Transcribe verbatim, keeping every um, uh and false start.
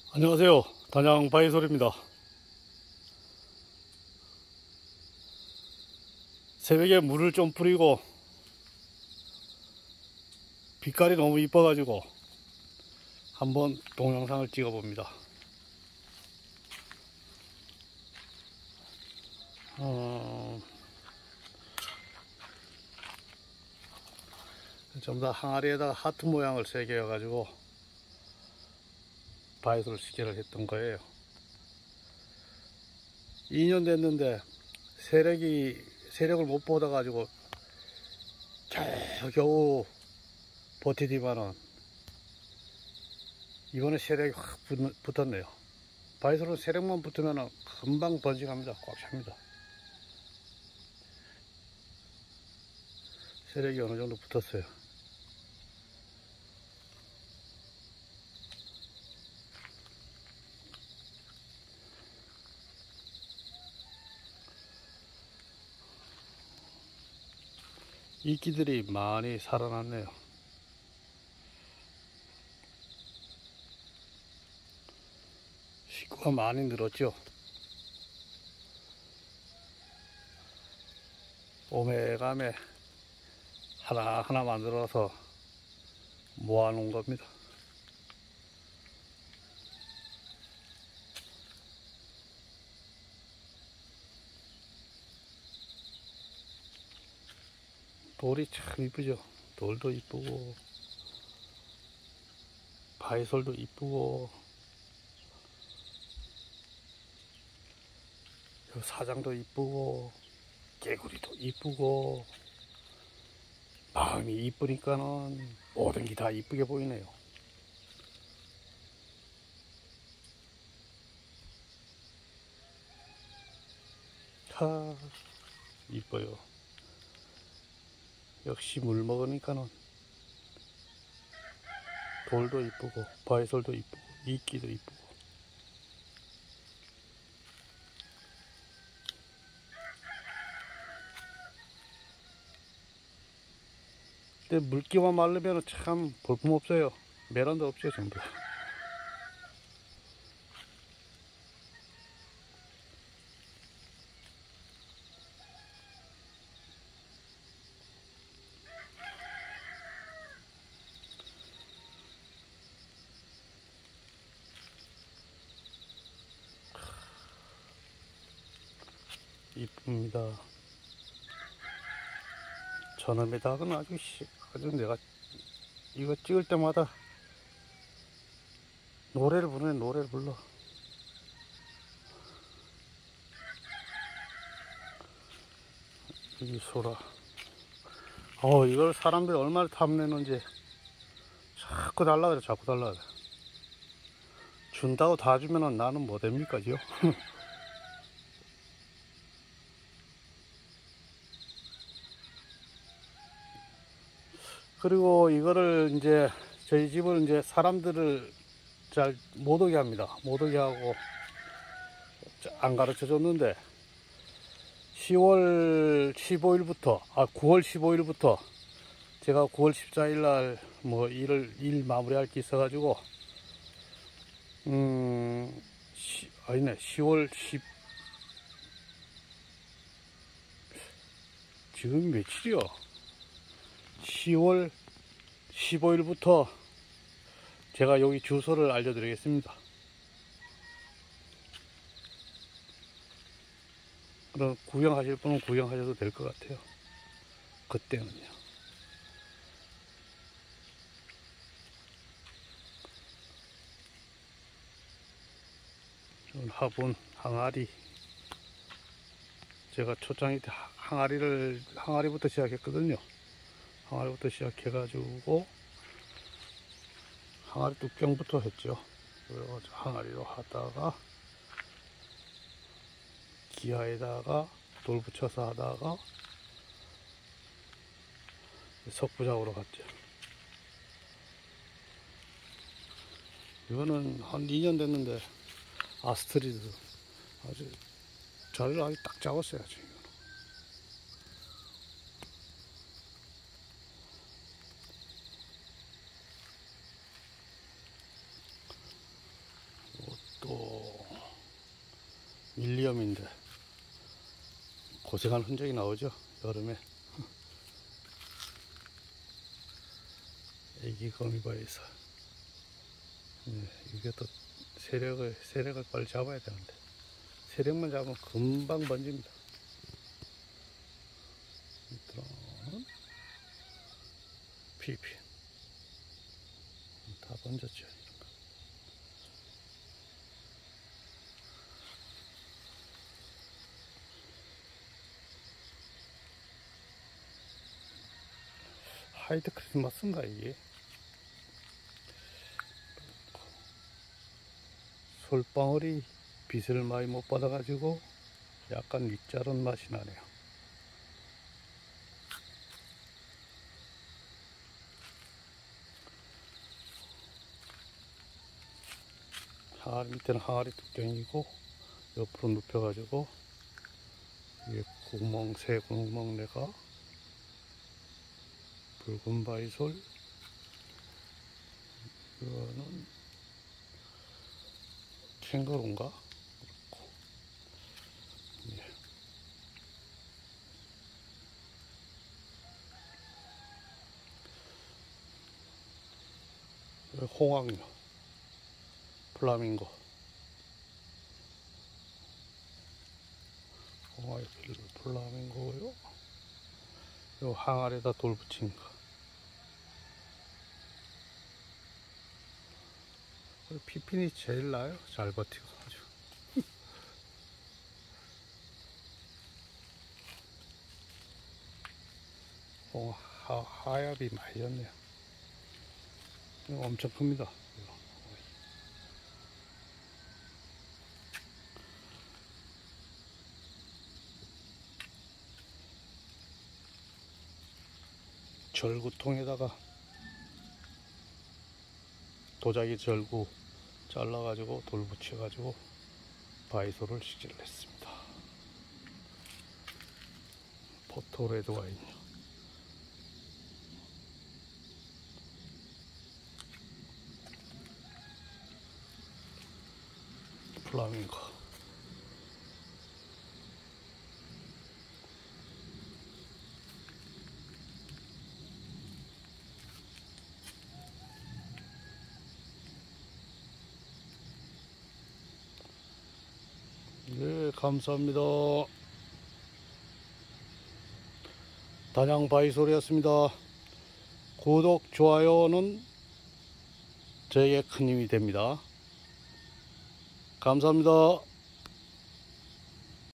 안녕하세요. 단양 바이솔입니다. 새벽에 물을 좀 뿌리고 빛깔이 너무 이뻐가지고 한번 동영상을 찍어 봅니다. 어... 전부 다 항아리에다가 하트 모양을 새겨 가지고 바이솔 시계를 했던 거예요. 이 년 됐는데 세력이 세력을 못 보다 가지고 겨우 버티디만은 이번에 세력이 확 붙었네요. 바이솔은 세력만 붙으면 금방 번식합니다. 꽉 찹니다. 세력이 어느 정도 붙었어요. 이끼들이 많이 살아났네요. 식구가 많이 늘었죠. 오메가메 하나하나 만들어서 모아놓은 겁니다. 돌이 참 이쁘죠. 돌도 이쁘고 바이솔도 이쁘고 사장도 이쁘고 개구리도 이쁘고 마음이 이쁘니까는 모든 게 다 이쁘게 보이네요. 하, 이뻐요. 역시 물 먹으니까는 돌도 이쁘고 바이솔도 이쁘고 이끼도 이쁘고. 근데 물기만 마르면 참 볼품없어요. 메란도 없어요 전부. 이쁩니다. 저놈의 닭은 아주 아주 내가 이거 찍을 때마다 노래를 부르네. 노래를 불러. 이 소라. 어 이걸 사람들이 얼마나 탐내는지. 자꾸 달라 그래. 자꾸 달라 그래. 준다고 다 주면은 나는 뭐 됩니까요? 그리고 이거를 이제 저희 집을 이제 사람들을 잘 못 오게 합니다. 못 오게 하고 안 가르쳐 줬는데 시월 십오일부터 아 구월 십오일부터 제가 구월 십사일 날 뭐 일을 일 마무리할 게 있어 가지고 음 시, 아니네 시월 십 지금 며칠이요? 시월 십오일부터 제가 여기 주소를 알려드리겠습니다. 그럼 구경하실 분은 구경하셔도 될 것 같아요. 그때는요. 화분 항아리, 제가 초창기 때 항아리를 항아리부터 시작했거든요. 항아리부터 시작해 가지고 항아리 뚜껑부터 했죠. 그래서 항아리로 하다가 기아에다가 돌 붙여서 하다가 석부작으로 갔죠. 이거는 한 이 년 됐는데 아스트리드 아주 자리를 아주 딱 잡았어요. 지금 밀리엄인데 고생한 흔적이 나오죠. 여름에 애기 거미바에서. 네, 이게 또 세력을 세력을 빨리 잡아야 되는데 세력만 잡으면 금방 번집니다. 밑으로는 피피 다 번졌죠. 이런 거. 하이드 크리스마스인가 이게? 솔방울이 빛을 많이 못 받아가지고 약간 윗자른 맛이 나네요. 항아리 밑에는 항아리 뚜껑이고 옆으로 눕혀가지고 위에 구멍, 새 구멍 내가 붉은 바이솔, 이거는 캥거루인가? 예. 홍학류, 플라밍고, 홍학류 플라밍고요. 요 항아리에다 돌 붙인 거. 피핀이 제일 나아요. 잘 버티고 아주. 어, 하, 하얗이 많이 졌네요. 이거 엄청 큽니다. 이거. 절구통에다가 도자기 절구 잘라가지고 돌 붙여가지고 바이솔을 식재를 했습니다. 포토레드 와인. 플라밍고. 네, 감사합니다. 단양 바이솔이었습니다. 구독, 좋아요는 저에게 큰 힘이 됩니다. 감사합니다.